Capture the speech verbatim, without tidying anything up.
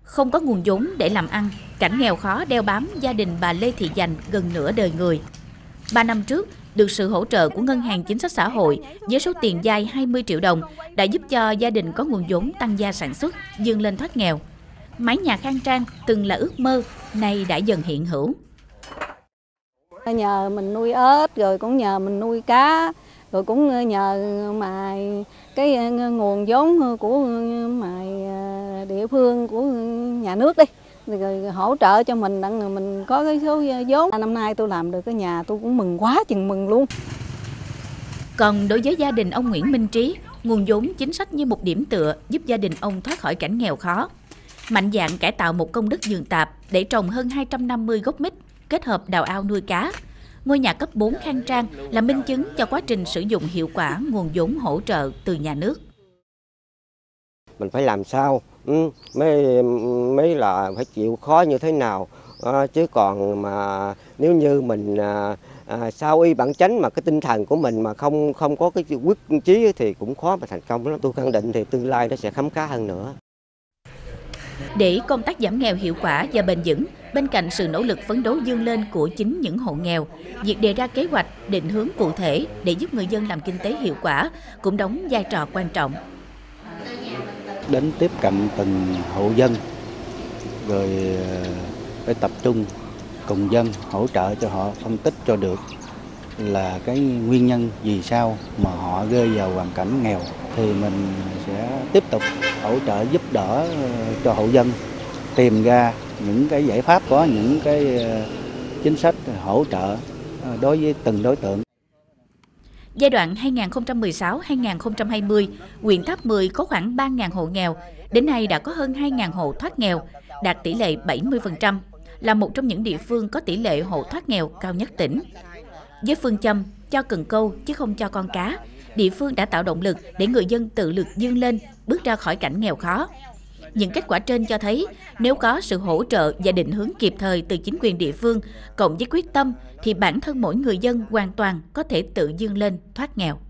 Không có nguồn vốn để làm ăn, cảnh nghèo khó đeo bám gia đình bà Lê Thị Dành gần nửa đời người. Ba năm trước, được sự hỗ trợ của Ngân hàng Chính sách Xã hội với số tiền vay hai mươi triệu đồng đã giúp cho gia đình có nguồn vốn tăng gia sản xuất, vươn lên thoát nghèo. Mái nhà khang trang từng là ước mơ, nay đã dần hiện hữu. Nhờ mình nuôi ếch, rồi cũng nhờ mình nuôi cá, rồi cũng nhờ mà cái nguồn vốn của mà địa phương, của nhà nước đi, rồi hỗ trợ cho mình đặng mình có cái số vốn. Năm nay tôi làm được cái nhà, tôi cũng mừng quá chừng mừng luôn. Còn đối với gia đình ông Nguyễn Minh Trí, nguồn vốn chính sách như một điểm tựa giúp gia đình ông thoát khỏi cảnh nghèo khó. Mạnh dạn cải tạo một công đất vườn tạp để trồng hơn hai trăm năm mươi gốc mít, kết hợp đào ao nuôi cá. Ngôi nhà cấp bốn khang trang là minh chứng cho quá trình sử dụng hiệu quả nguồn vốn hỗ trợ từ nhà nước. Mình phải làm sao ừ, mới mới là phải chịu khó như thế nào, à, chứ còn mà nếu như mình à, à, sao y bản chánh mà cái tinh thần của mình mà không không có cái quyết chí thì cũng khó mà thành công lắm. Tôi khẳng định thì tương lai nó sẽ khấm khá hơn nữa. Để công tác giảm nghèo hiệu quả và bền vững, bên cạnh sự nỗ lực phấn đấu vươn lên của chính những hộ nghèo, việc đề ra kế hoạch, định hướng cụ thể để giúp người dân làm kinh tế hiệu quả cũng đóng vai trò quan trọng. Đến tiếp cận từng hộ dân, rồi phải tập trung cùng dân hỗ trợ cho họ phân tích cho được là cái nguyên nhân vì sao mà họ rơi vào hoàn cảnh nghèo, thì mình sẽ tiếp tục hỗ trợ giúp đỡ cho hộ dân tìm ra những cái giải pháp, có những cái chính sách hỗ trợ đối với từng đối tượng. Giai đoạn hai nghìn không trăm mười sáu đến hai nghìn không trăm hai mươi, huyện Tháp Mười có khoảng ba nghìn hộ nghèo, đến nay đã có hơn hai nghìn hộ thoát nghèo, đạt tỷ lệ bảy mươi phần trăm, là một trong những địa phương có tỷ lệ hộ thoát nghèo cao nhất tỉnh. Với phương châm cho cần câu chứ không cho con cá, địa phương đã tạo động lực để người dân tự lực vươn lên, bước ra khỏi cảnh nghèo khó. Những kết quả trên cho thấy, nếu có sự hỗ trợ và định hướng kịp thời từ chính quyền địa phương, cộng với quyết tâm, thì bản thân mỗi người dân hoàn toàn có thể tự vươn lên thoát nghèo.